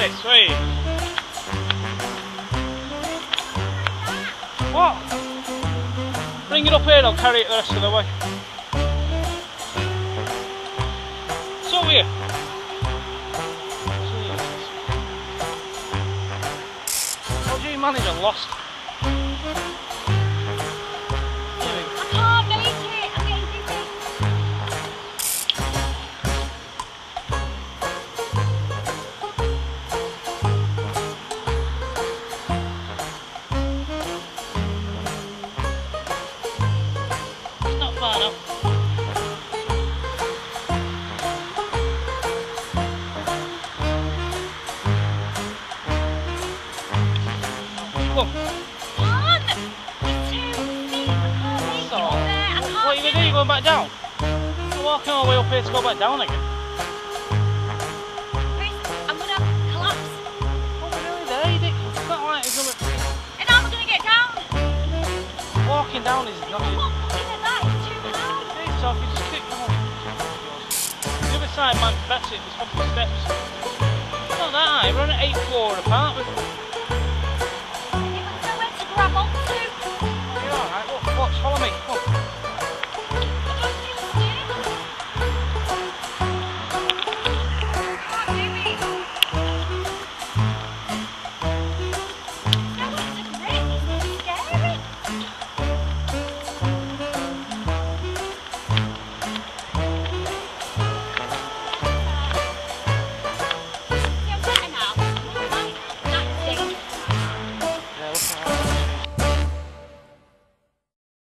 this, wait. What? Bring it up here, I'll carry it the rest of the way. It's over here. How do you manage a lost? I can't make it, I'm getting dizzy. It's not far enough. Look. One! It's 2 feet, I can't make it up there, I can't What are you going to do? You going back down? You're walking all the way up here to go back down again. Chris, I'm gonna collapse. Oh, really? There, you did. It's not like it's going And how am I gonna get down? walking down is not. I'm not looking at that, it's too high. Okay, so if you just keep going. The other side might be better if there's a couple of steps. It's not that high, we're on an 8th floor apartment.